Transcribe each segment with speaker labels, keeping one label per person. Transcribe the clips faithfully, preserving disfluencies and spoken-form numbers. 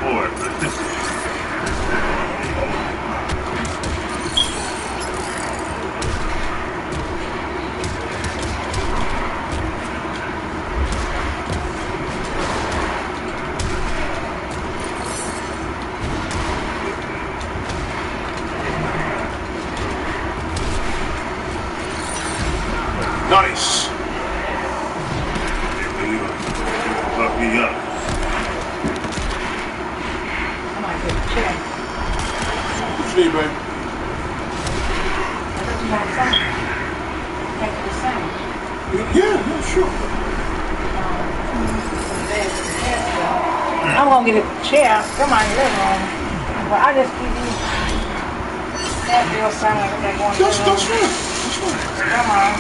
Speaker 1: before.
Speaker 2: Nice.
Speaker 1: Fuck me up.
Speaker 3: I might get a check.
Speaker 2: What you need, baby?
Speaker 3: I thought you had something. Take the same.
Speaker 2: Yeah, yeah, sure.
Speaker 3: I'm gonna get a chair. Somebody live on. But I just give you that bill sound like they're going to
Speaker 2: That's, that's right. That's right.
Speaker 3: Come on.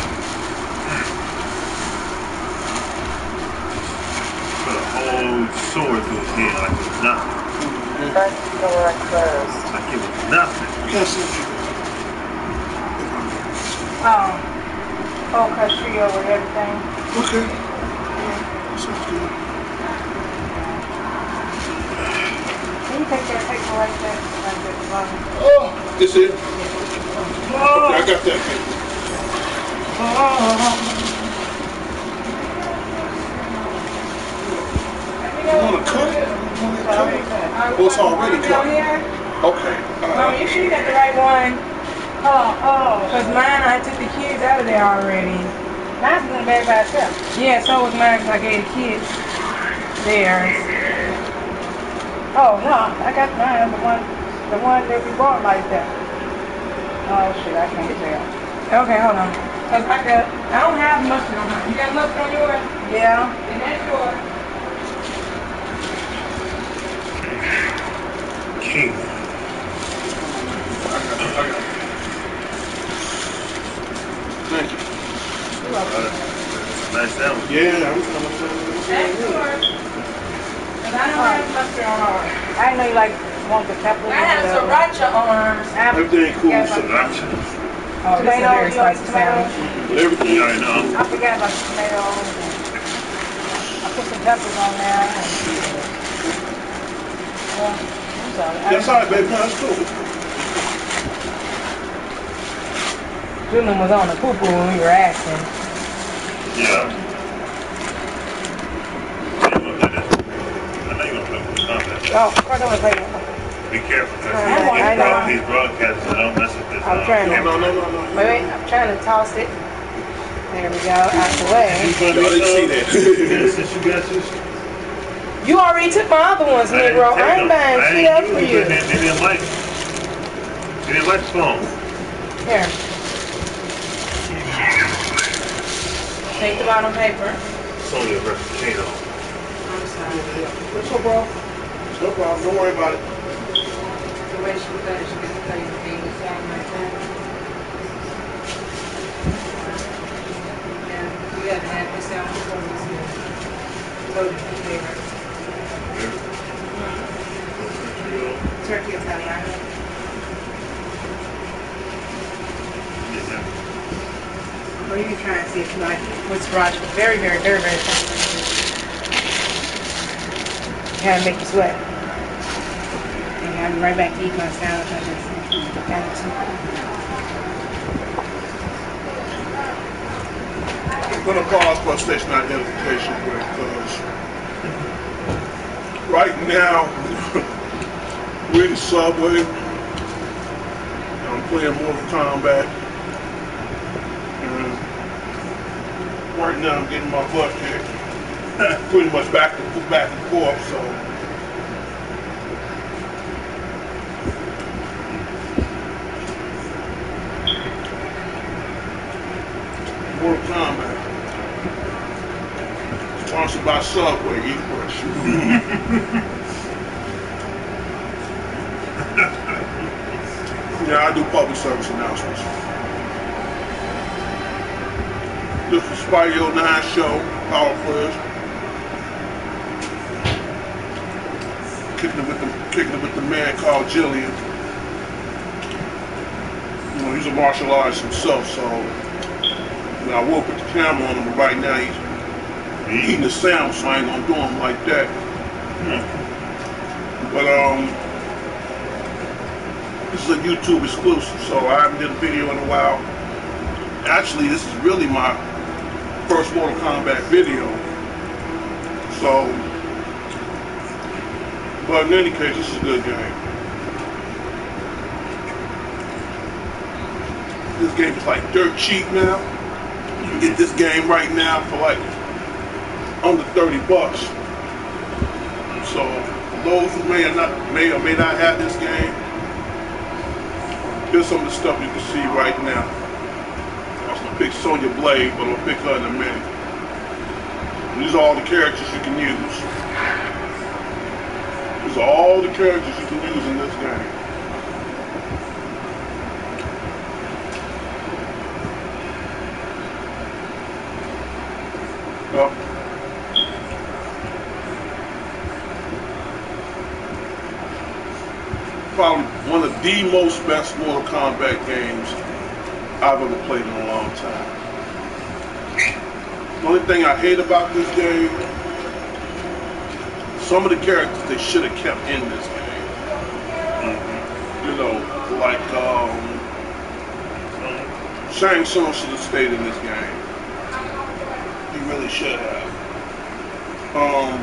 Speaker 1: Put a whole sword through his head like it was nothing.
Speaker 4: Front door closed.
Speaker 1: Like it was nothing.
Speaker 2: Yes, sir.
Speaker 3: Oh. Oh, cause she over everything.
Speaker 2: Okay. Sounds good.
Speaker 3: Can you take that paper like that? Like that bottom?
Speaker 2: Oh, this it?
Speaker 3: Oh.
Speaker 2: Okay, I got that paper.
Speaker 3: Oh.
Speaker 2: You want to cut it? You want to cut it? Oh, it's already cut. Okay.
Speaker 3: Mom,
Speaker 2: Uh,
Speaker 3: you sure you got the right one? Oh, oh. Because mine, I took the kids out of there already. Mine's in the bag by itself. Yeah, so was mine because I gave the kids theirs. Oh, no, I got mine, the one, the one that we bought like that. Oh, shit, I can't tell. Okay, hold on. Because I got, I don't have mustard on mine. You got mustard on yours? Yeah. And that's yours.
Speaker 1: King.
Speaker 2: I got it. I got it. Thank you.
Speaker 3: You're welcome.
Speaker 1: Nice sandwich.
Speaker 2: Yeah, I'm coming.
Speaker 3: That's yours. Because I don't have mustard on ours. I didn't know you like want the peppers. I have sriracha on ours.
Speaker 2: Everything cool.
Speaker 3: Yeah,
Speaker 2: So
Speaker 1: Sriracha.
Speaker 3: Oh, this is a very spicy sandwich.
Speaker 2: everything.
Speaker 1: You already know.
Speaker 3: I forgot about the tomatoes. I put some peppers on there. Well, I'm sorry.
Speaker 2: That's all right, baby. That's cool.
Speaker 3: Julian was on the poo-poo when we were asking.
Speaker 1: Yeah. I know you're gonna play with the comments.
Speaker 3: Oh, I don't want to play with them.
Speaker 1: Be careful, because
Speaker 3: I know, I know.
Speaker 1: these broadcasts, so don't mess with this.
Speaker 3: I'm
Speaker 1: uh,
Speaker 3: trying to.
Speaker 2: No, no, no, no.
Speaker 3: Wait, wait, I'm trying to toss it. There we go, out the way.
Speaker 2: Y'all didn't see that.
Speaker 1: Yeah, since you got this.
Speaker 3: You already took my other ones, Negro. I ain't buying shit up for you.
Speaker 1: They didn't like, they didn't like the phone.
Speaker 3: Here. Take the bottom paper.
Speaker 1: It's only a volcano.
Speaker 3: I'm sorry.
Speaker 2: What's up, bro? No problem. Don't worry about it.
Speaker 3: The way she was done, she was cutting the things down like that. Yeah, we haven't had this out before this year. Loaded with flavor. Turkey Italiano. What are you trying to see if you like it? What's Roger? Very, very, very, very fun. Gotta make you sweat. And I'll be right back to eat my sandwich. I just got it too.
Speaker 2: I'm gonna pause for station identification because right now we're in the subway. I'm playing Mortal Kombat. And right now I'm getting my butt kicked. Pretty much back to back and forth, so Mortal Kombat. Sponsored by Subway, eat fresh. Yeah, I do public service announcements. This is Spidey oh nine show, Power Quiz. Kicking it with the kicking it with the man called Jillian. You know, he's a martial artist himself, so you know, I will put the camera on him, but right now he's eating the sandwich, so I ain't gonna do him like that. But um, this is a YouTube exclusive, so I haven't done a video in a while. Actually, this is really my first Mortal Kombat video. So, but in any case, this is a good game. This game is like dirt cheap now. You can get this game right now for like under thirty bucks. So, for those who may or not may or may not have this game, here's some of the stuff you can see right now. I was gonna pick Sonya Blade, but I'll pick her in a minute. And these are all the characters you can use. These are all the characters you can use in this game. Well, probably one of the most best Mortal Kombat games I've ever played in a long time. The only thing I hate about this game, some of the characters they should have kept in this game. Mm-hmm. You know, like um, Shang Tsung should have stayed in this game. He really should have. Um,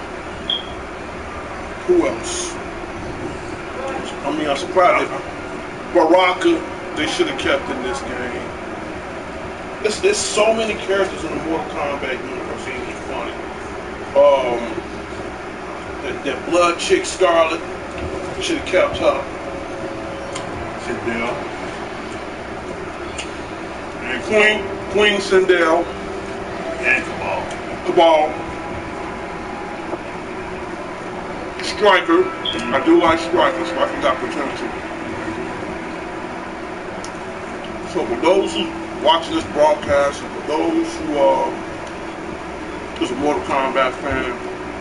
Speaker 2: who else? I mean, I'm surprised that Baraka, they should have kept in this game. There's, there's so many characters in the Mortal Kombat universe, it's funny. Um, that, that blood chick Scarlet, should have kept her.
Speaker 1: Sindel.
Speaker 2: And Queen, Queen Sindel.
Speaker 1: And Cabal.
Speaker 2: Cabal. Striker. I do like Striker. Striker got potential. So for those who watching this broadcast, and for those who are just a Mortal Kombat fan,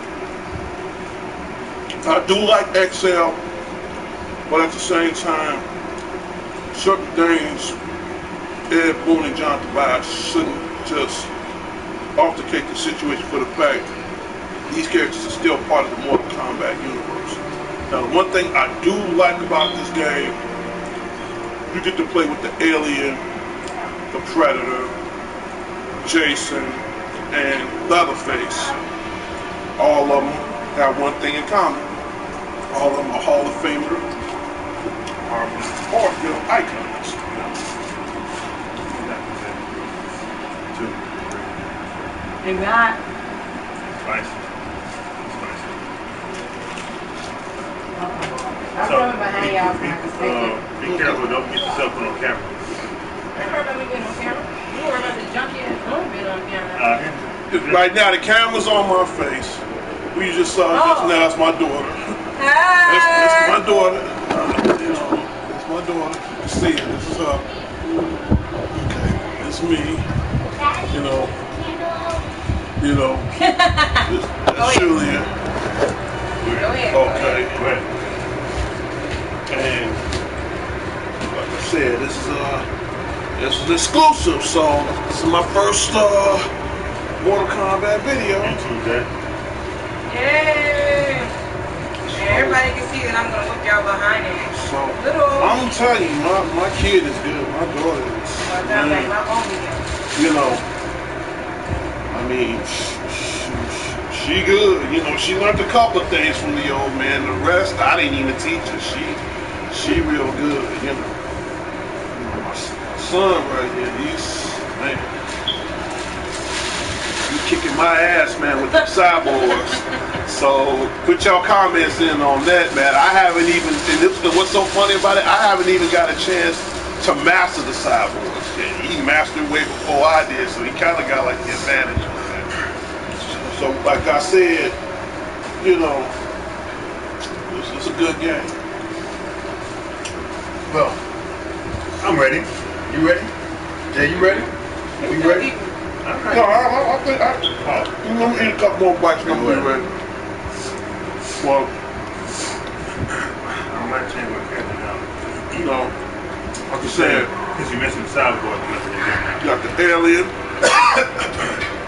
Speaker 2: I do like X L, but at the same time, certain things Ed Boon and John Tobias shouldn't just altercate the situation for the fact these characters are still part of the Mortal Kombat universe. Now, the one thing I do like about this game, you get to play with the Alien, the Predator, Jason, and Leatherface. All of them have one thing in common. All of them are Hall of Famer or film icons.
Speaker 1: Two.
Speaker 3: And that.
Speaker 1: Spicy. Spicy.
Speaker 3: I'm coming behind y'all.
Speaker 1: Be, uh, be careful, don't get yourself on camera.
Speaker 3: I heard about me being on camera. You worry about the junkie ass room being on camera.
Speaker 1: Uh,
Speaker 2: Right now, the camera's on my face. Who you just saw just
Speaker 3: Oh.
Speaker 2: now, it's my daughter.
Speaker 3: Hi.
Speaker 2: That's, that's my daughter. You know, that's my daughter. You can see it. This is her. Okay, it's me. You know. You know. This, that's
Speaker 3: Oh,
Speaker 2: Julia.
Speaker 3: Go ahead.
Speaker 2: Okay.
Speaker 1: go ahead.
Speaker 2: And like I said, this is uh, this is exclusive. So this is my first uh, Mortal Kombat video.
Speaker 1: YouTube that.
Speaker 3: Yay. And everybody can see that I'm gonna look y'all behind it.
Speaker 2: So
Speaker 3: Little.
Speaker 2: I'm telling you, my, my kid is good. My daughter is,
Speaker 3: Well, that's like my homie.
Speaker 2: you know, I mean, she, she good. You know, she learned a couple of things from the old man. The rest, I didn't even teach her. She, she real good. You know, my son right here, he's man, he kicking my ass, man, with the cyborgs. So put y'all comments in on that, man. I haven't even, and this, what's so funny about it, I haven't even got a chance to master the cyborgs yet. He mastered way before I did, so he kind of got like the advantage on that. So like I said, you know, this is a good game.
Speaker 1: Well, I'm ready. You ready? Jay, you ready? You ready?
Speaker 2: No, I, I, I think I, oh, you know, eat a couple more bites and I'm gonna be ready. Well,
Speaker 1: I'm not changing my camera now.
Speaker 2: you know, like I said,
Speaker 1: Because you mentioned the cyborg, you must have
Speaker 2: you got the Alien,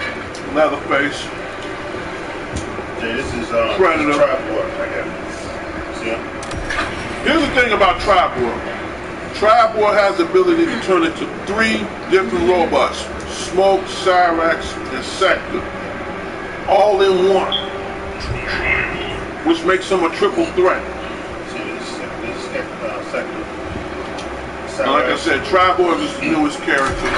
Speaker 2: Leatherface,
Speaker 1: Jay, this is uh,
Speaker 2: Predator.
Speaker 1: tripod. I got Yeah.
Speaker 2: Here's the thing about Tribor. Tribor has the ability to turn into three different robots. Smoke, Cyrax, and Sector. All in one. Which makes him a triple threat.
Speaker 1: See, this, this is uh, Sector.
Speaker 2: And like I said, Tribor is the newest character.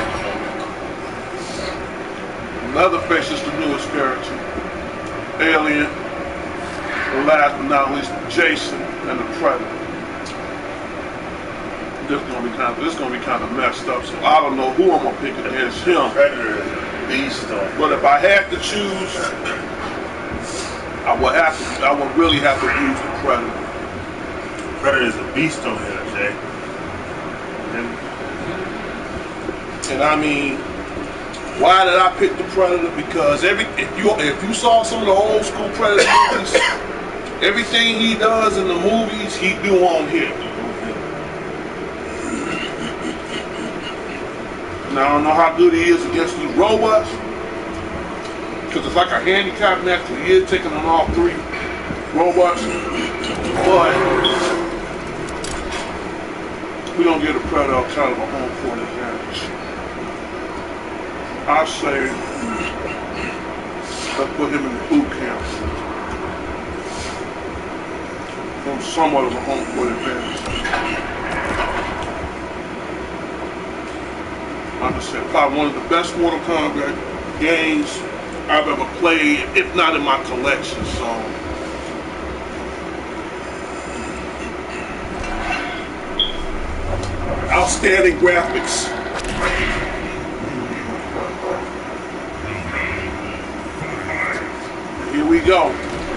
Speaker 2: Leatherface is the newest character. Alien. And last but not least, Jason and the Predator. This is gonna be kind of this is gonna be kind of messed up. So I don't know who I'm gonna pick against him.
Speaker 1: Predator is a beast though.
Speaker 2: But if I had to choose, I would have to. I would really have to use the Predator.
Speaker 1: Predator is a beast on here, Jay.
Speaker 2: And, and I mean, why did I pick the Predator? Because every if you if you saw some of the old school Predator movies, everything he does in the movies, he do on here. Now I don't know how good he is against these robots, because it's like a handicap match. He is taking on all three robots, but we don't get a Predator kind of a home court advantage. I say let's put him in the boot camp from somewhat of a home court advantage. Like I said, probably one of the best Mortal Kombat games I've ever played, if not in my collection. So, outstanding graphics. Here we go.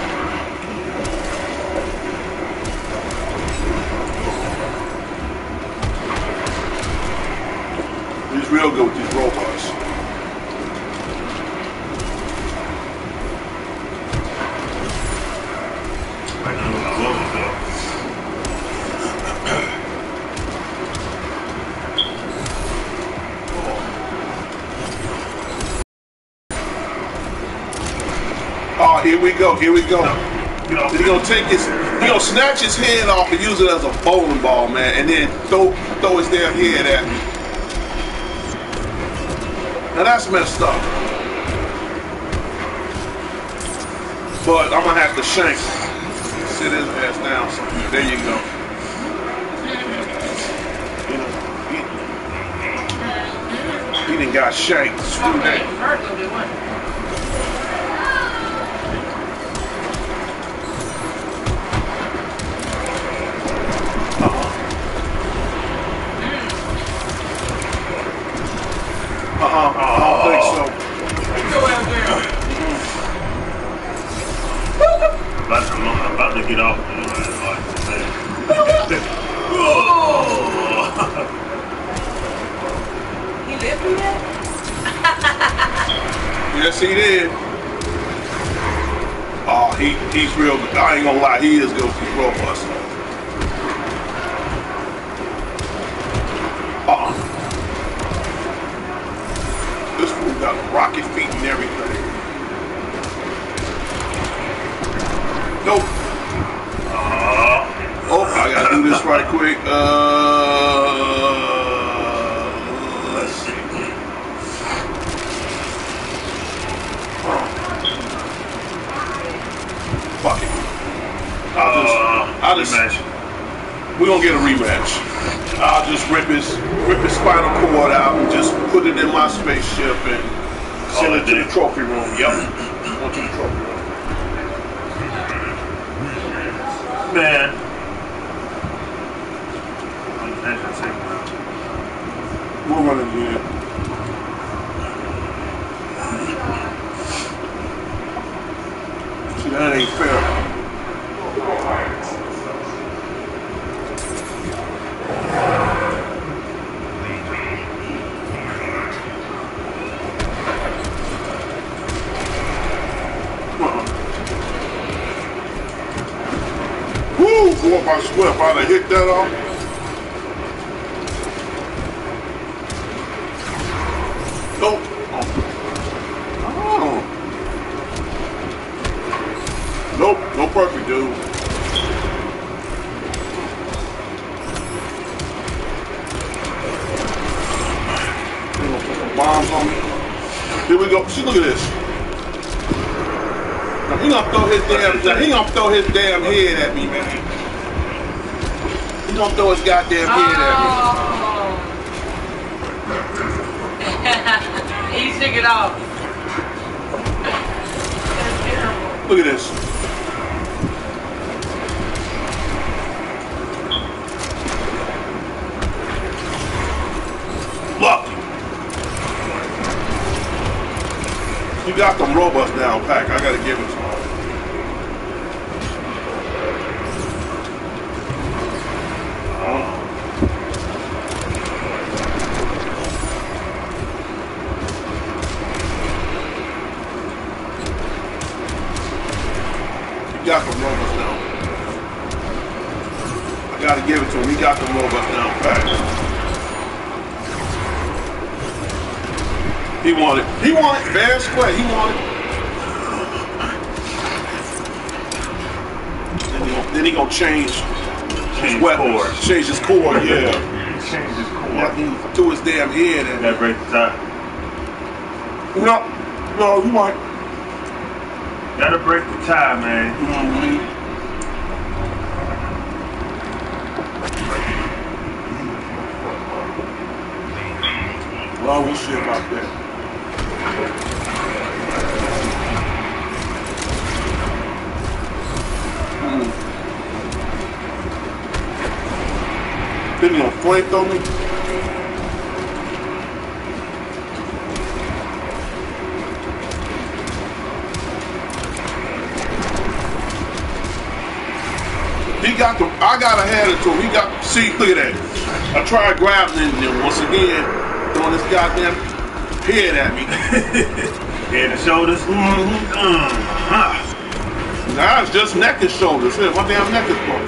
Speaker 2: He's real good with these robots.
Speaker 1: Like I love it.
Speaker 2: Oh, here we go, here we go.
Speaker 1: You know,
Speaker 2: He's gonna take his, he gonna snatch his head off and use it as a bowling ball, man, and then throw throw his damn head at me. Now that's messed up. But I'm gonna have to shank him. Sit his ass down somewhere. There you go. You know, he, he done got shanked. Screw that. Uh-huh. I don't think so.
Speaker 1: I'm about to, I'm about to get off.
Speaker 3: He lifted it?
Speaker 2: Yes, he did. Oh, he, he's real good. I ain't gonna lie, he is good with these robots. Uh-uh. This fool got rocket feet and everything. Nope. Uh, oh, I gotta do this right quick. Uh, let's see. Fuck it. I'll just,
Speaker 1: uh,
Speaker 2: I'll just,
Speaker 1: rematch.
Speaker 2: we're gonna get a rematch. I'll just rip his, rip his spinal cord out and just put it in my spaceship and send it to the trophy room. Yep. Go to the trophy room.
Speaker 1: Man.
Speaker 2: We'll run it again. See, that ain't fair. Woo! Boy, if I swear, if I'd have hit that off. Nope. Oh. Nope, no perfect, dude. bombs on me. Here we go. See, look at this. Now, he gonna throw his damn. Now, he gonna throw his damn head at me, man. He gonna throw his goddamn head at
Speaker 5: me. He shook it off.
Speaker 2: me. Look at this. Look. You got them robots down pack. I gotta give it to him. You got them robots down. I gotta give it to him. He got them robots down pack. He wanted. He wanted fair and square. He wanted. Then he gonna, then he gonna change his weapons.
Speaker 1: Core.
Speaker 2: Change his core. Yeah.
Speaker 1: Change his core.
Speaker 2: Yeah, he threw his damn head at
Speaker 1: That
Speaker 2: me.
Speaker 1: break the tie.
Speaker 2: No, no, you might.
Speaker 1: Gotta break the tie, man.
Speaker 2: Mm-hmm. Well, we'll see about that. Mm. Then you gonna flank on me? He got the, I got to hand it to him. He got, see, look at that. I tried grabbing him, and once again, throwing this goddamn head at me.
Speaker 1: Head and shoulders.
Speaker 2: Mm-hmm.
Speaker 1: Uh-huh.
Speaker 2: Now it's just neck and shoulders. Here, my damn neck is broken.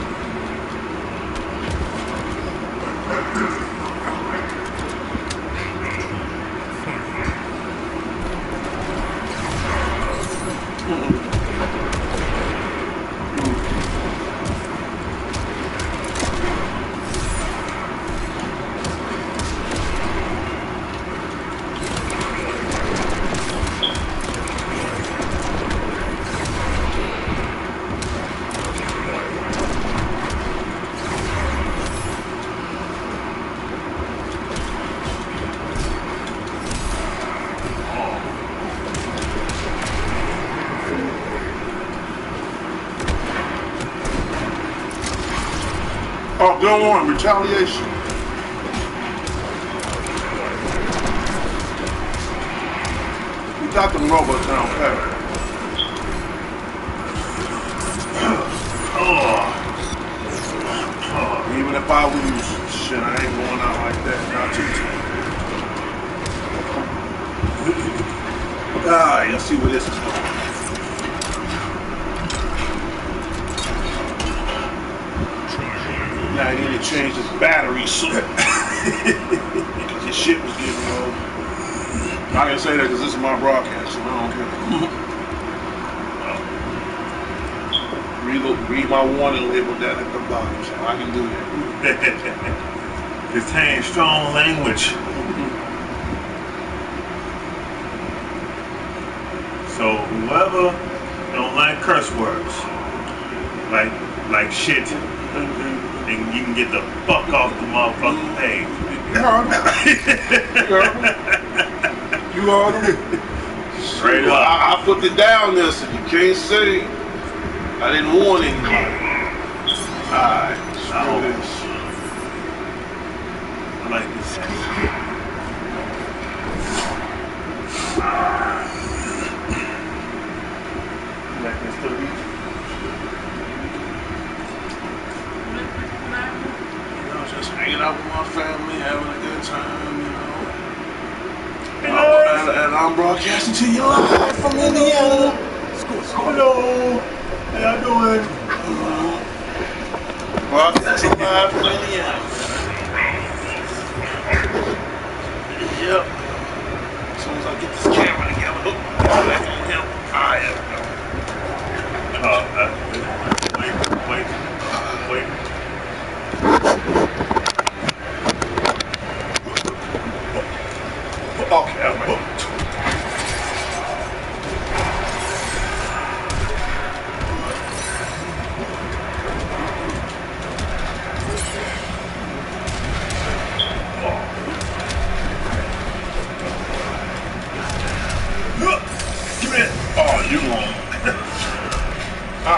Speaker 2: Oh, go on, retaliation. We got them robots down pat.
Speaker 1: Oh.
Speaker 2: Oh, even if I lose, shit, I ain't going out like that. Not too tough. Ah, let's see where this is going. Now I need to change this battery so because this shit was getting low. I can say that because this is my broadcast, so I don't care. read, read my warning label down at the bottom, so I can do that.
Speaker 1: Contain strong language. So whoever don't like curse words, like like shit, and you can get the fuck off the motherfucking page.
Speaker 2: You heard me. You heard me.
Speaker 1: Straight
Speaker 2: Well,
Speaker 1: up.
Speaker 2: I, I put it down there so you can't say I didn't warn anybody. Alright, screw this.
Speaker 1: I like this. You like this too?
Speaker 2: You know, just hanging out with my family, having a good time, you know. And,
Speaker 1: Hello.
Speaker 2: I'm, and, and I'm broadcasting to you live from Indiana.
Speaker 1: Hello. How y'all doing?
Speaker 2: Broadcasting live from Indiana. Yep. As soon as I get this camera together, look, back on him. Alright, there we go.
Speaker 1: Uh, uh, wait, wait, wait.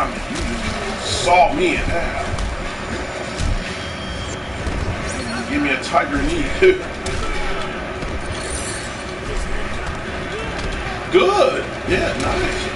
Speaker 2: me. You saw me in half. Give me a tiger knee. Good. Yeah, nice.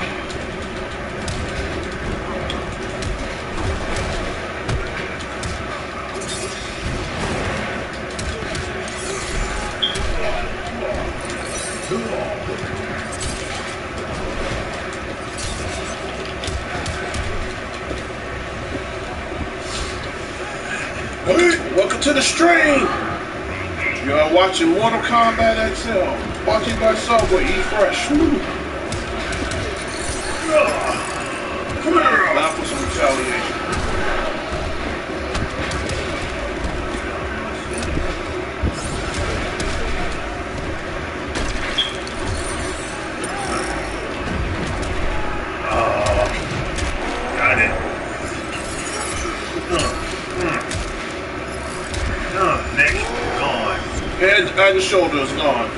Speaker 2: Hey, welcome to the stream. You are watching Mortal Kombat X L. Watching by Subway. Eat fresh. Woo. Come here. Now for some retaliation. And, and the shoulder is gone.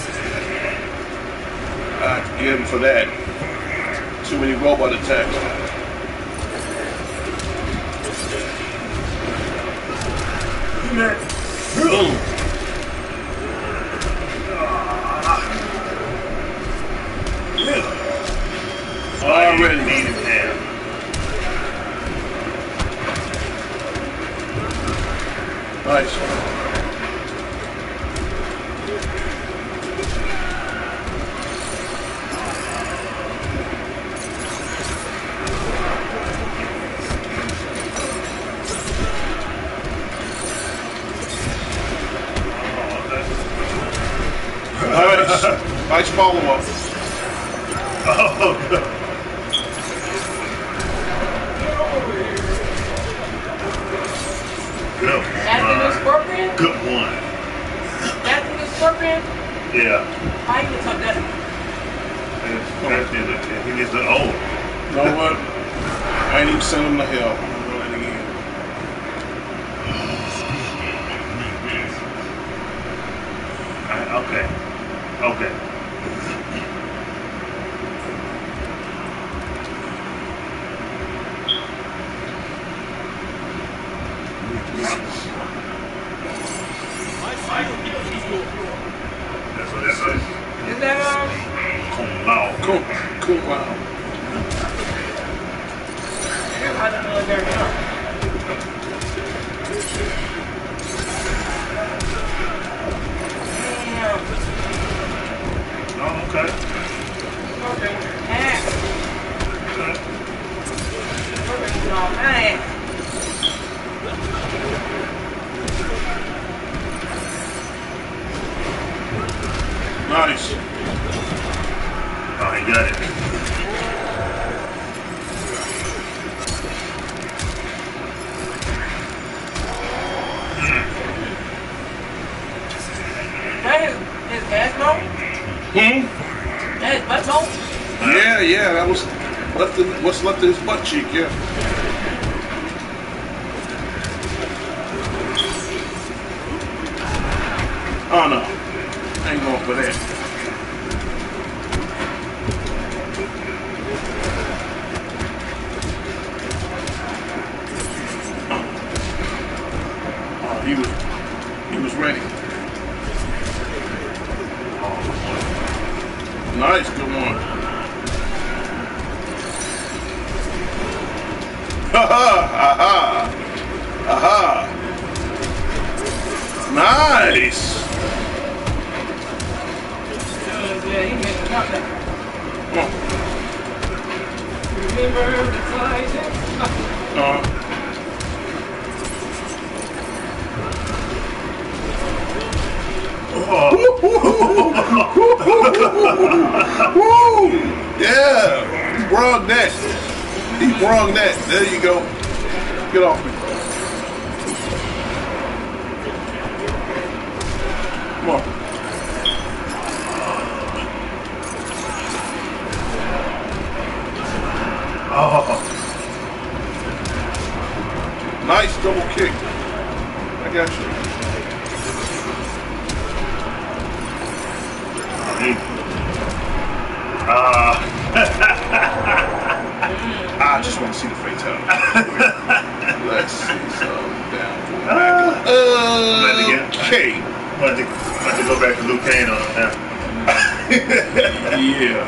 Speaker 2: I have to get him for that. Too many robot attacks. Boom. Already need him now. Nice. Nice, nice follow-up.
Speaker 1: Oh, good. Good
Speaker 3: After the
Speaker 1: one.
Speaker 3: scorpion?
Speaker 1: Good one.
Speaker 3: After the scorpion?
Speaker 1: Yeah.
Speaker 3: How you took that?
Speaker 1: That's it. He needs to, oh.
Speaker 2: You know what? I ain't even send him to hell. I'm gonna do it again.
Speaker 1: I- Okay. Okay. That's what that is.
Speaker 3: Is that um?
Speaker 1: Kung Lao.
Speaker 2: Cool, cool, wow.
Speaker 3: I don't know if they're done.
Speaker 1: Oh, okay.
Speaker 3: Okay. Ass.
Speaker 1: Okay.
Speaker 3: Scorpion's all ass.
Speaker 2: Nice.
Speaker 1: Oh, he got it.
Speaker 3: That is his ass bone?
Speaker 2: Hmm?
Speaker 3: That is butt bone?
Speaker 2: Yeah, yeah, that was left in, what's left in his butt cheek, yeah. Oh no. I ain't going for that. Oh, he was he was ready. Nice, good one. Ha ha! Aha! Aha! Nice!
Speaker 3: Yeah, he made it up there.
Speaker 2: Oh,
Speaker 3: Remember the flies?
Speaker 2: uh,
Speaker 1: Oh.
Speaker 2: woo! Yeah! He brung that. He brung that. There you go. Get off me. Come on.
Speaker 1: Oh.
Speaker 2: Nice double kick. I got you.
Speaker 1: Ah. Ah.
Speaker 2: I just want to see the fatality. Let's see some down.
Speaker 1: Uh,
Speaker 2: Uh, okay.
Speaker 1: I'm about to, about to go back to Luke Kane on that.
Speaker 2: Yeah.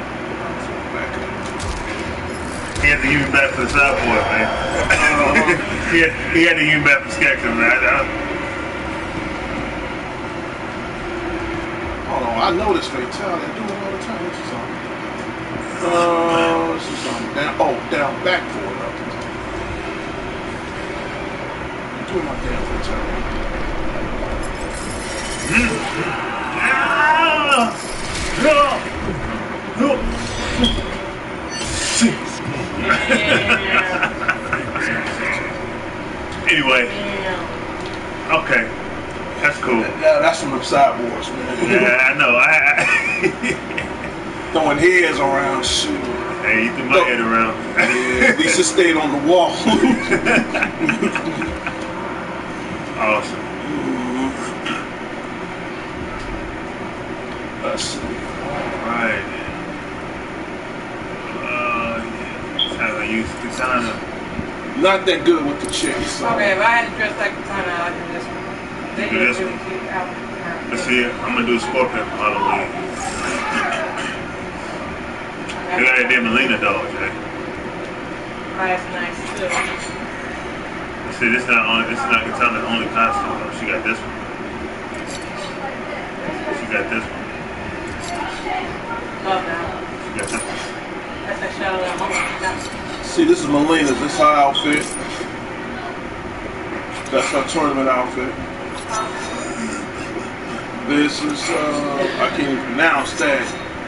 Speaker 1: He had to use back for the side boy, man. Uh-huh. he, had, he had to use back for Skekton, man. I,
Speaker 2: Hold on, I know this fatality. I do it all the time. This is something. Uh, this is something. Down, oh, down back for it. I'm doing my damn fatality.
Speaker 1: Anyway, okay, that's cool.
Speaker 2: Yeah, that's from the sideboards, man.
Speaker 1: Yeah, I know. I, I
Speaker 2: Throwing heads around, shoot.
Speaker 1: Hey, you threw my head around.
Speaker 2: Yeah, at least it stayed on the wall.
Speaker 1: Awesome.
Speaker 2: Let's see.
Speaker 1: Alright. Uh, yeah. Time I use Katana.
Speaker 2: Not that good with the chase. So.
Speaker 3: Okay, if I had to dress like Katana, I'd do this one. They
Speaker 1: Do
Speaker 3: look
Speaker 1: this
Speaker 3: really
Speaker 1: one?
Speaker 3: cute out.
Speaker 1: Let's see. I'm gonna do Scorpion for Halloween. They got that damn Melina doll, Jay.
Speaker 3: Oh, that's nice too.
Speaker 1: Let's see. This not only. This is not Katana's only costume though. She got this one. She got this one.
Speaker 3: Love that.
Speaker 1: She got this one.
Speaker 3: That's a shadow that moment.
Speaker 2: See, this is Melina's. This is her outfit. That's her tournament outfit. This is, uh, I can't even pronounce that.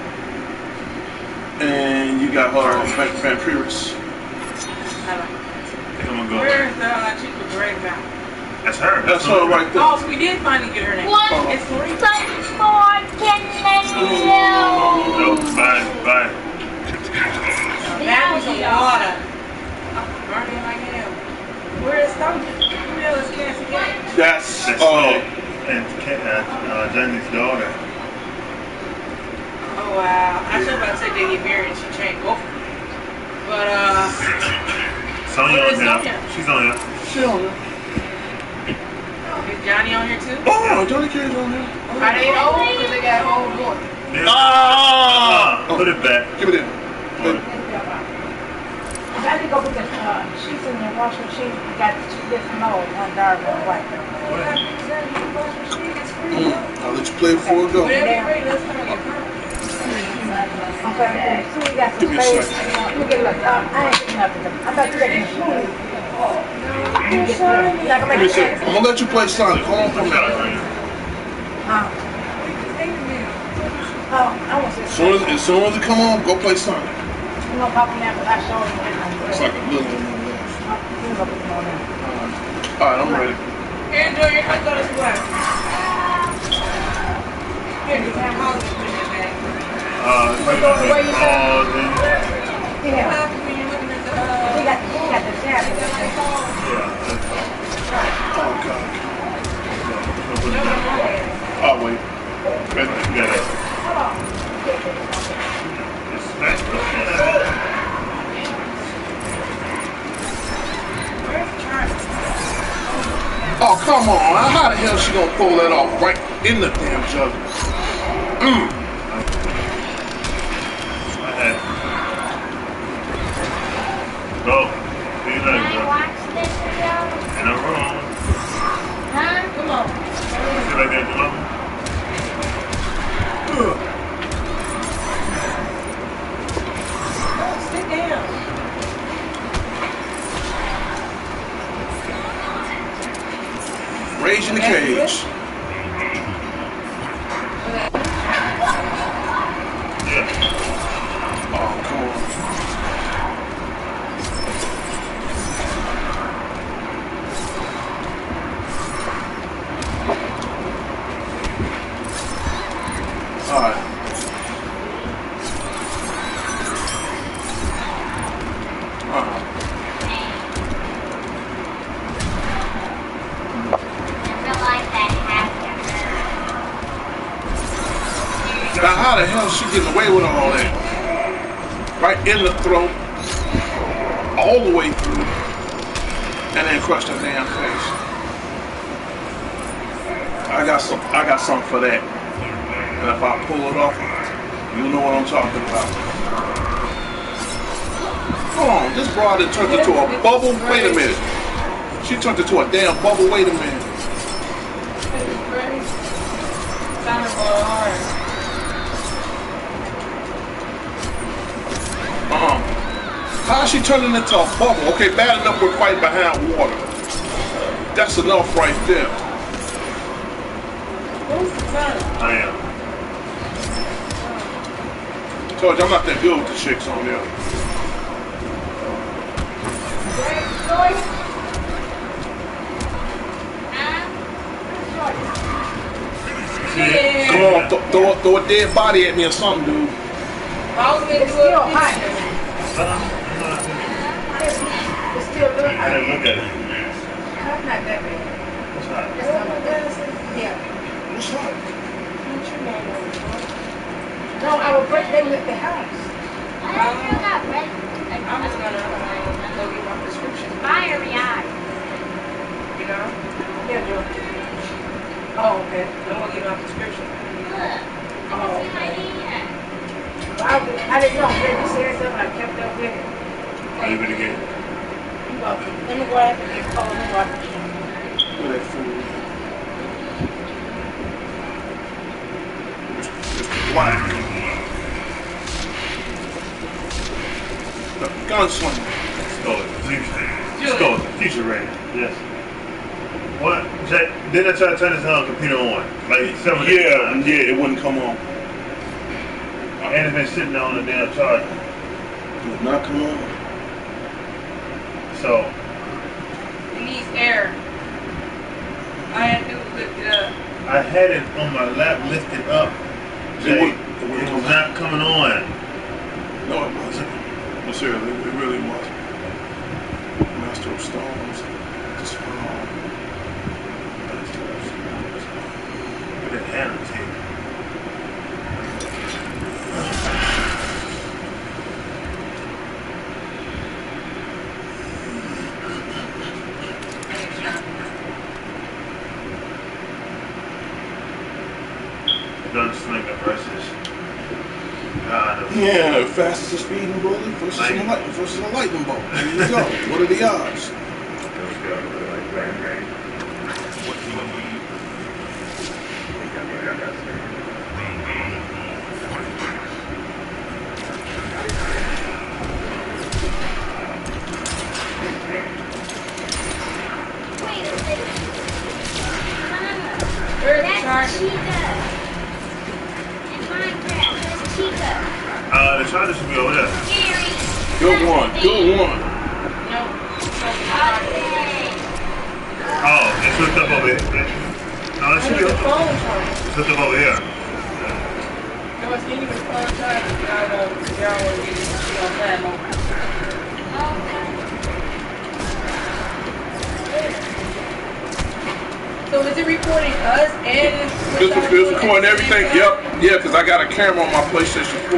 Speaker 2: And you got her Vampiris.
Speaker 3: I like it.
Speaker 1: I think I'm gonna go.
Speaker 3: Where's the uh, chick with the red mouth?
Speaker 1: That's her.
Speaker 2: That's her right there.
Speaker 3: Oh, so we did finally get her name.
Speaker 5: One,
Speaker 2: Oh.
Speaker 3: It's three.
Speaker 5: two, four, ten, eleven.
Speaker 1: No, bye, bye.
Speaker 3: That was a water. I'm burning like hell. Where is Stunky? Where is Cassie Gay?
Speaker 2: That's,
Speaker 1: That's
Speaker 2: uh,
Speaker 1: and uh, uh, Jenny's daughter.
Speaker 3: Oh wow. I should about to say they get married and she changed both. But uh
Speaker 1: Sonya
Speaker 3: Where
Speaker 1: on
Speaker 3: is
Speaker 1: here.
Speaker 3: Sonya?
Speaker 1: She's on here.
Speaker 2: she on there.
Speaker 3: is Johnny on here too?
Speaker 2: Oh, Johnny Cage on there.
Speaker 3: Are they old? Because they got old boy.
Speaker 1: Yeah.
Speaker 2: Ah!
Speaker 1: Put it back.
Speaker 2: Give it in.
Speaker 1: Put it.
Speaker 6: I did go put the uh, sheets in the wash machine. You got two different modes, one dark, one white.
Speaker 2: Mm, I'll let you play it before it goes.
Speaker 3: Whatever you're ready, let's turn it.
Speaker 6: Okay, so we got
Speaker 2: Give
Speaker 6: some
Speaker 2: me a
Speaker 6: space.
Speaker 2: second.
Speaker 6: Let me get a look. Uh, I ain't getting nothing. I thought you were getting food. You're gonna
Speaker 2: Give
Speaker 6: make
Speaker 2: me a
Speaker 6: a
Speaker 2: second. I'm gonna let you play Sonic. Hold on for a minute.
Speaker 6: Uh, oh, I want to
Speaker 2: As
Speaker 6: see.
Speaker 2: soon as, as soon as it come on, go play Sonic.
Speaker 6: You know, Papa Nap, I showed him that.
Speaker 2: It's like a little one of those.
Speaker 6: You know, put them on there.
Speaker 2: Alright, I'm ready.
Speaker 3: Here, enjoy your hot dogs as well. Here, you have all this in your bag.
Speaker 1: Uh,
Speaker 6: Wait, go the way you said.
Speaker 1: pause and
Speaker 3: What
Speaker 6: Yeah.
Speaker 3: happens when you're looking at the
Speaker 6: We
Speaker 3: uh
Speaker 6: got, we got the jab.
Speaker 1: yeah.
Speaker 2: Oh, God.
Speaker 1: Put it back.
Speaker 2: Oh, wait.
Speaker 1: Wait, you got it. It's smashed up.
Speaker 2: Oh, come on. How the hell is she gonna pull that off right in the damn jug? Mm.
Speaker 1: I had. Go. See you later,
Speaker 5: Can I
Speaker 1: bro.
Speaker 5: watch this video?
Speaker 1: In a room.
Speaker 5: Huh? Come on.
Speaker 1: See like that, Jaloma?
Speaker 3: sit down.
Speaker 2: Rage in the cage.
Speaker 1: Yeah.
Speaker 2: Oh, come on. Alright. Uh-huh.
Speaker 5: I feel like that happened.
Speaker 2: Now, how the hell is she getting away with all that? Right in the throat. all the way through and then crush the damn face. I got some I got something for that. And if I pull it off, you know what I'm talking about. Hold on, this broad that turned into a bubble. Wait a minute. She turned into a damn bubble. Wait a minute. Uh-uh. How's she turning into a bubble? Okay, bad enough we're fighting behind water. That's enough right there.
Speaker 3: Who's the son?
Speaker 1: I am.
Speaker 2: Told you I'm not that good with the chicks on there.
Speaker 3: Yeah.
Speaker 2: Come on, th throw, a- throw a dead body at me or something, dude.
Speaker 3: I was gonna
Speaker 6: It's
Speaker 3: do
Speaker 6: still
Speaker 3: a
Speaker 6: hot.
Speaker 3: picture.
Speaker 6: It's still good.
Speaker 1: I didn't look at it.
Speaker 6: Not that bad.
Speaker 1: It's hot.
Speaker 6: It's not like that. Yeah.
Speaker 2: What's up?
Speaker 6: No, I will break them with the house.
Speaker 5: I still got red.
Speaker 3: I'm just gonna um, go get my prescription.
Speaker 5: Fiery eyes.
Speaker 3: You know?
Speaker 6: Yeah, Joe.
Speaker 3: Oh, okay. I'm gonna get my prescription.
Speaker 5: Look.
Speaker 6: Oh,
Speaker 5: See my
Speaker 6: okay.
Speaker 5: hand.
Speaker 6: I, I didn't know. Baby said something. I kept up with it.
Speaker 1: I'll leave it again.
Speaker 6: You welcome. Let me go ahead and get cold and water.
Speaker 2: Look at that fool. Mister Black. The gunslinger.
Speaker 1: Stole it. Future. Stole it. Future ready. Yes. What? Jack, didn't I try to turn this uh, computer on? Like several
Speaker 2: Yeah,
Speaker 1: times.
Speaker 2: yeah, it wouldn't come on.
Speaker 1: And it's been sitting there on the damn charger.
Speaker 2: It would not come on.
Speaker 1: So,
Speaker 3: It needs air. I had to lift it up.
Speaker 1: I had it on my lap lifted up. Jay,
Speaker 2: would- it
Speaker 1: it,
Speaker 2: wouldn't
Speaker 1: was
Speaker 2: come
Speaker 1: not coming on.
Speaker 2: No, it wasn't. No, seriously, it really wasn't. Master of Stones. Just wrong. Master of Stones.
Speaker 1: Look at that hand tape. Gunslinger versus God of
Speaker 2: Yeah, fastest as a speeding bullet versus a
Speaker 1: Lightning.
Speaker 2: lightning versus a lightning bolt. There you go. What are the odds?
Speaker 5: Wait a second. Mama,
Speaker 3: Where's the
Speaker 5: that's
Speaker 3: charger?
Speaker 5: Chica. In Minecraft, that's Chica.
Speaker 1: Uh, the charger should be over there.
Speaker 5: Scary.
Speaker 2: Good one. Good one.
Speaker 3: No.
Speaker 5: Okay.
Speaker 1: Oh, it's hooked up over here. No, it
Speaker 3: I
Speaker 1: should
Speaker 3: need
Speaker 1: be
Speaker 3: the
Speaker 1: hooked up,
Speaker 3: phone charger.
Speaker 1: it's hooked up over here.
Speaker 3: No, it's getting the phone charger. Y'all know, y'all want to get it. She don't have no. So is it recording us and
Speaker 2: It's, it's recording everything. Yep. Yeah, because I got a camera on my PlayStation four.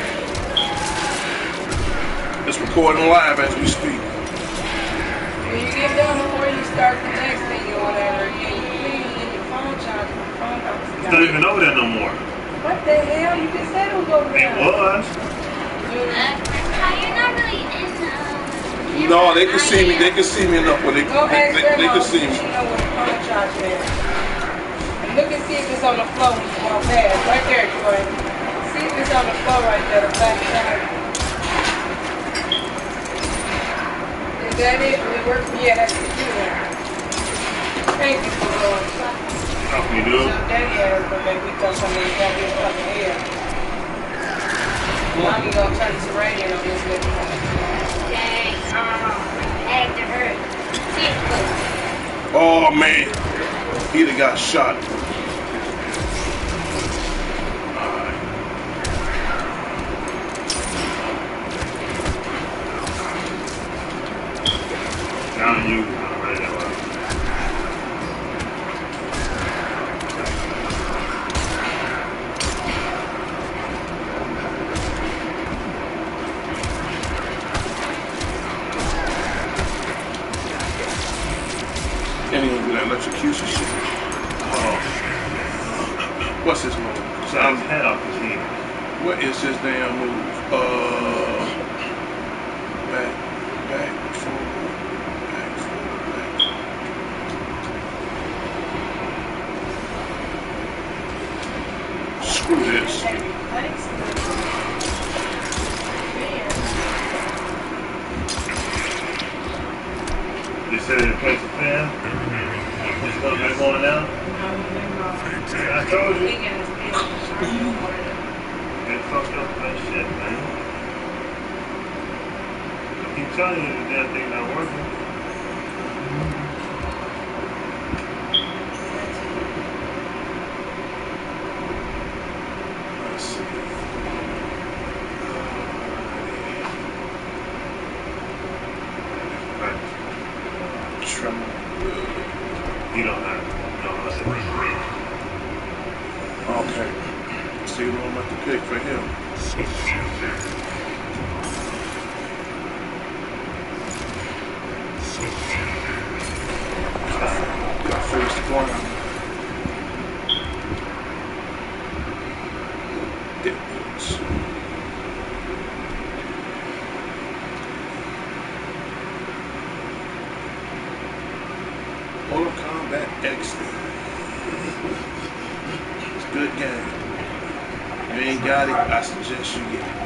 Speaker 2: It's recording live as we speak.
Speaker 3: When you get done before you start the next thing or whatever, yeah, you clean in your phone charger. Your phone
Speaker 1: It's
Speaker 3: charger.
Speaker 1: not even over there no more.
Speaker 3: What the hell? You just said it was over
Speaker 1: It
Speaker 3: there.
Speaker 1: was.
Speaker 5: You're not really into. Um,
Speaker 2: No, they can see me. They can see me enough where they,
Speaker 3: Go
Speaker 2: they,
Speaker 3: ask
Speaker 2: they,
Speaker 3: grandma
Speaker 2: they can
Speaker 3: if
Speaker 2: see
Speaker 3: she
Speaker 2: me.
Speaker 3: know where the phone charger is. And look and see if it's on the floor when you walk past. Right there, Troy. See if it's on the floor right there, the black charger. Is that it? Will it work? Yeah, that's the computer. Thank you for going.
Speaker 1: How can you do it?
Speaker 3: Daddy ass, but baby, we thought somebody got this fucking air. Mommy gonna turn this radio on this little one.
Speaker 5: dang. Uh, egg to hurt. See it close.
Speaker 2: Oh man, he done got shot.
Speaker 1: Down you. I'm ready to go.
Speaker 2: And he gonna do that electrocution shit.
Speaker 1: Oh,
Speaker 2: What's his move? So
Speaker 1: shot
Speaker 2: I'm,
Speaker 1: his head off his head.
Speaker 2: what is his damn move? Uh, back, back, forward, back, forward, back. Screw this.
Speaker 1: They said they replaced the fan. It's gonna be going down. I told you. They fucked up that shit, man. I keep telling you the damn thing not working.
Speaker 2: Let's see.
Speaker 1: Right.
Speaker 2: Tremor.
Speaker 1: You don't have to. You don't have to.
Speaker 2: Okay. See what I'm about to pick for him. Gotta finish the corner. Dead beats. Mortal Kombat X. It's a good game. If you ain't got it, I suggest you get it.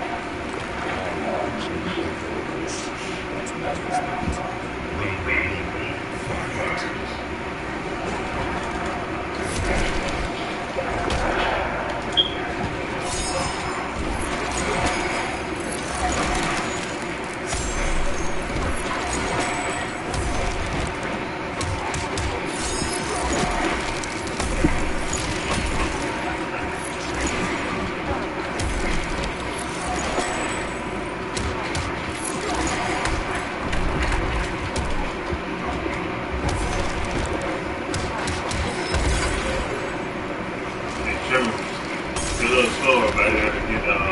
Speaker 1: It's a little slower back there to get um.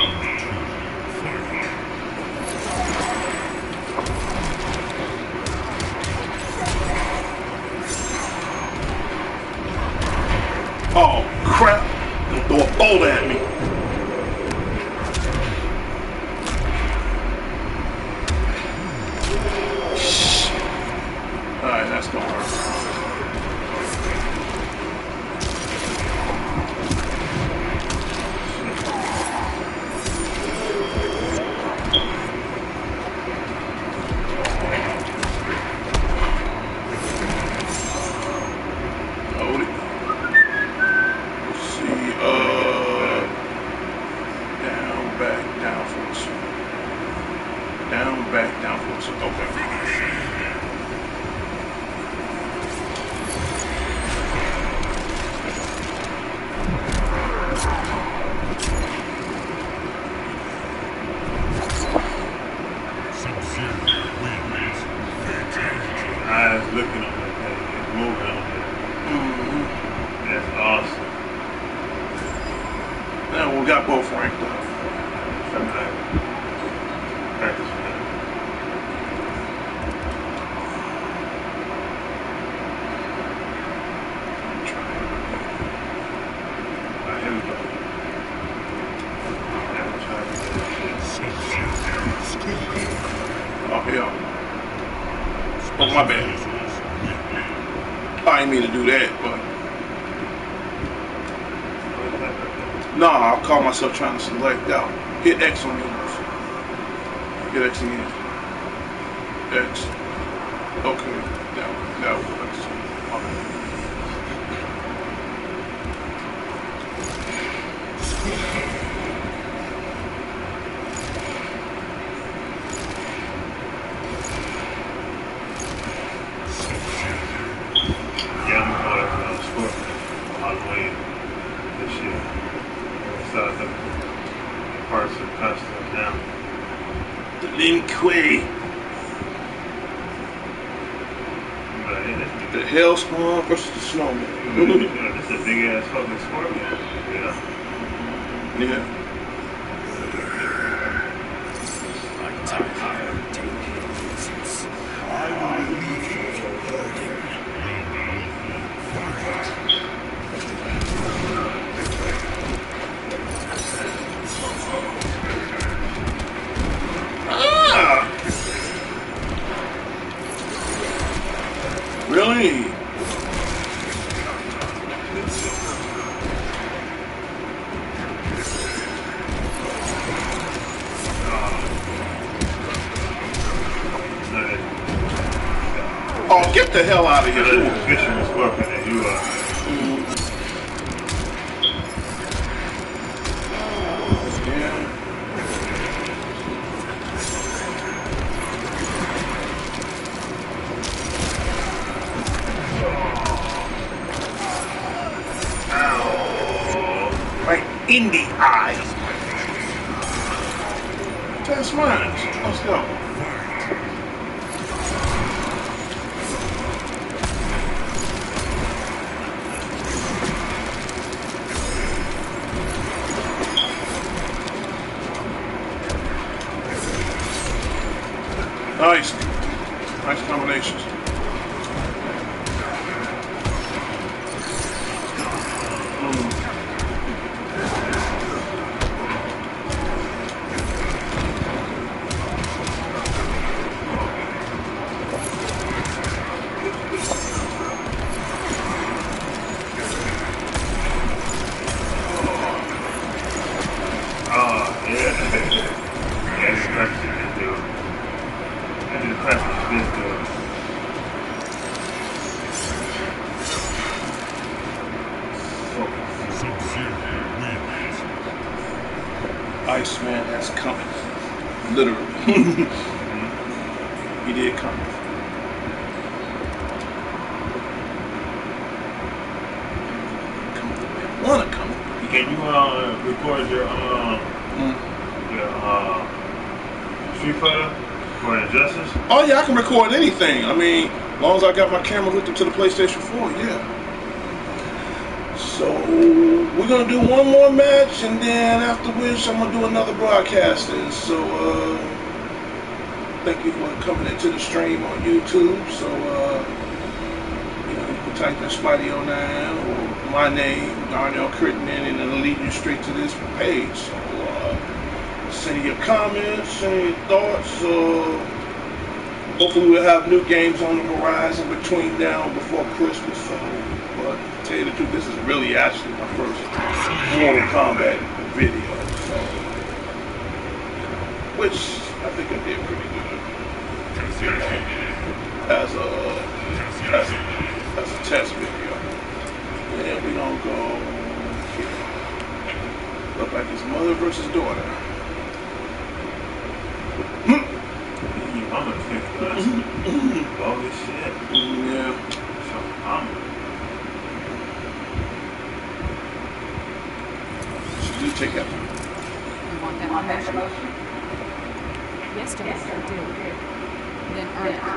Speaker 2: Oh, crap. Don't throw a boulder at me. Shh. Alright, that's gonna hurt. Hold it. Let's see. Uh, down, back, down, forwards. Down, back, down, forwards. Okay.
Speaker 1: Eyes looking on that thing, it's moving on there.
Speaker 2: Mm-hmm.
Speaker 1: That's awesome.
Speaker 2: Now we got both ranked up.
Speaker 1: Sometimes practice with that. Alright, here we go. Now we're trying to do this shit.
Speaker 2: Oh, yeah. Oh, my bad. I didn't mean to do that, but nah, I'll call myself trying to select out. Hit X on yours. Hit X again. X. Okay. Now, now works. Okay.
Speaker 1: Yeah, I'm going to uh, Scorpion all the way this year. So the parts are custom now.
Speaker 2: The Lin Kuei.
Speaker 1: But yeah, this,
Speaker 2: The Hellspawn versus the Snowman.
Speaker 1: this is a big ass fucking Scorpion. Yeah.
Speaker 2: Yeah. Really? Oh, get the hell out of here.
Speaker 1: The fisherman's weapon and you are.
Speaker 2: In the eyes. That's mine. Let's go. Nice. Nice combinations. Iceman has come. Literally. He did come. Come the way I wanna come.
Speaker 1: Can you uh, record your um
Speaker 2: Mm.
Speaker 1: your uh Street Fighter for Injustice?
Speaker 2: Oh yeah, I can record anything. I mean, as long as I got my camera hooked up to the PlayStation four, yeah. So we're gonna do one more match, and then after which I'm gonna do another broadcasting. So uh, thank you for coming into the stream on YouTube. So uh, you know, you can type in Spidey oh nine or my name, Darnell Crittenden, and it'll lead you straight to this page. So uh, send your comments, send your thoughts. Uh, hopefully we'll have new games on the horizon between now and before Christmas. So, but to tell you the truth, this is really actually my first Mortal Kombat video. So, which I think I did pretty good. As a as a, as a test video. And we gonna go here. Look like it's mother versus daughter.
Speaker 1: I'm gonna think that's bogus shit.
Speaker 2: Yeah.
Speaker 1: So I'm
Speaker 2: She did take that one.
Speaker 7: You want that on that promotion? Yes, John, yes, I do. Then earn it.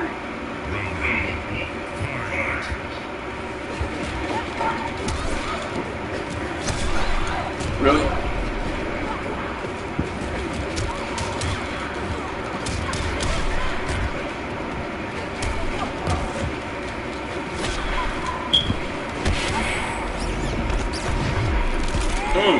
Speaker 2: Really? Mm.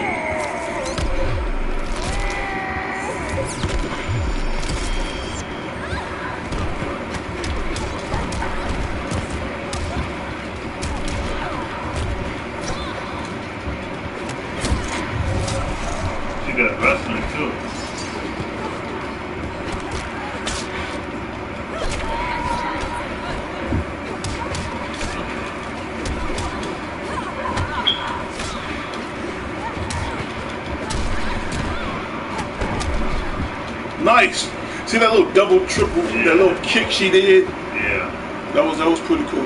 Speaker 1: she got wrestling too.
Speaker 2: Nice. See that little double, triple,
Speaker 1: Yeah.
Speaker 2: that little kick she did?
Speaker 1: Yeah.
Speaker 2: That was that was pretty cool.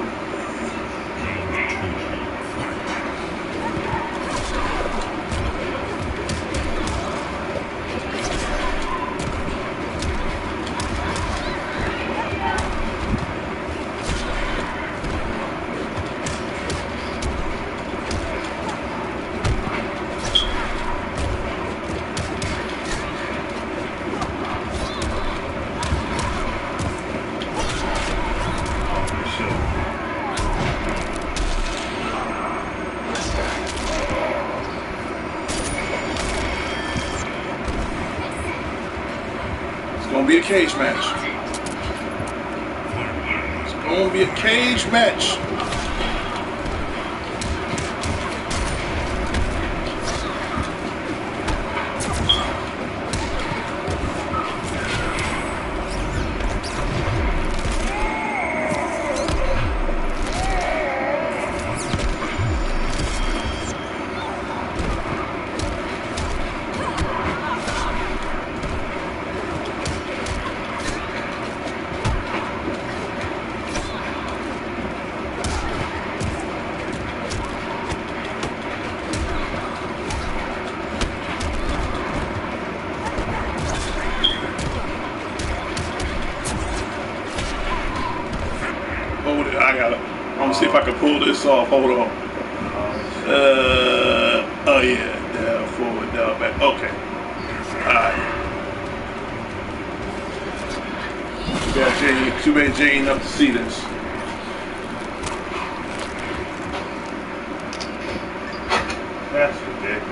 Speaker 2: It's gonna be a cage match. It's gonna be a cage match. Hold it, I gotta, I'm gonna see if I can pull this off, hold on. Uh, oh yeah, down, forward, down, back, okay. Alright. Yeah, Jane, too bad Jane enough to see this.
Speaker 1: That's ridiculous.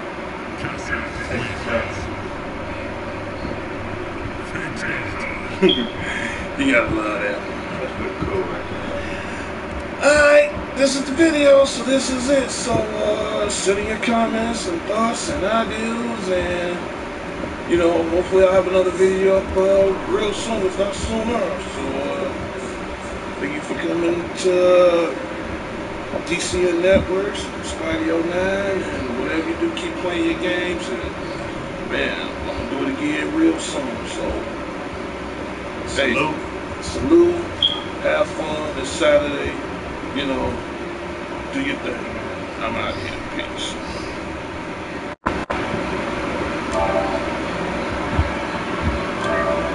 Speaker 2: You gotta love that.
Speaker 1: That's pretty cool, right?
Speaker 2: Alright, this is the video, so this is it. So, uh, send in your comments and thoughts and ideas, and, you know, hopefully I'll have another video up uh, real soon, if not sooner. So, uh, thank you for coming to D C N Networks, Spidey oh nine, and whatever you do, keep playing your games, and, man, I'm gonna do it again real soon, so, hey,
Speaker 1: Salute.
Speaker 2: salute, have fun this Saturday. You know, do your thing. I'm out here. Peace.